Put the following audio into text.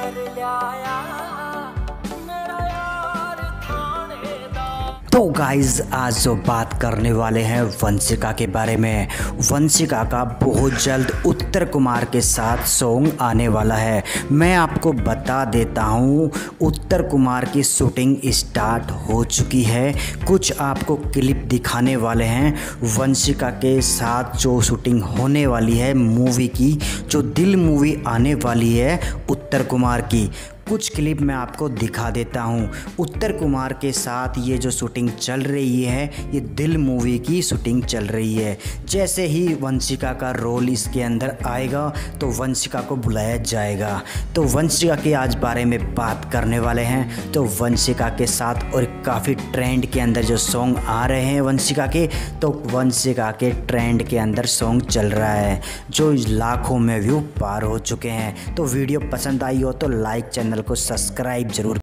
तो गाइज आज जो बात करने वाले हैं वंशिका के बारे में। वंशिका का बहुत जल्द उत्तर कुमार के साथ सॉन्ग आने वाला है। मैं आपको बता देता हूँ, उत्तर कुमार की शूटिंग स्टार्ट हो चुकी है। कुछ आपको क्लिप दिखाने वाले हैं वंशिका के साथ जो शूटिंग होने वाली है मूवी की, जो दिल मूवी आने वाली है उत्तर कुमार की। कुछ क्लिप मैं आपको दिखा देता हूँ। उत्तर कुमार के साथ ये जो शूटिंग चल रही है, ये दिल मूवी की शूटिंग चल रही है। जैसे ही वंशिका का रोल इसके अंदर आएगा तो वंशिका को बुलाया जाएगा। तो वंशिका के आज बारे में बात करने वाले हैं। तो वंशिका के साथ और काफ़ी ट्रेंड के अंदर जो सॉन्ग आ रहे हैं वंशिका के, तो वंशिका के ट्रेंड के अंदर सॉन्ग चल रहा है जो लाखों में व्यू पार हो चुके हैं। तो वीडियो पसंद आई हो तो लाइक, चैनल को सब्सक्राइब जरूर।